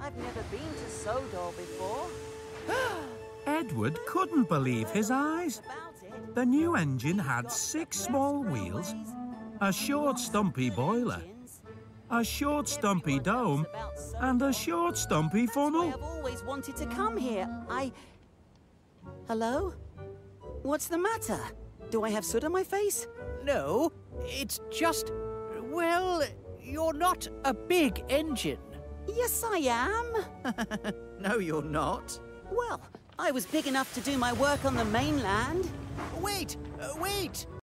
I've never been to Sodor before. Edward couldn't believe his eyes. About it. The new engine had 6 small wheels, a short stumpy boiler, a short stumpy dome, and a short stumpy funnel. I've always wanted to come here. Hello? What's the matter? Do I have soot on my face? No, it's just... well, you're not a big engine. Yes, I am. No, you're not. Well, I was big enough to do my work on the mainland. Wait!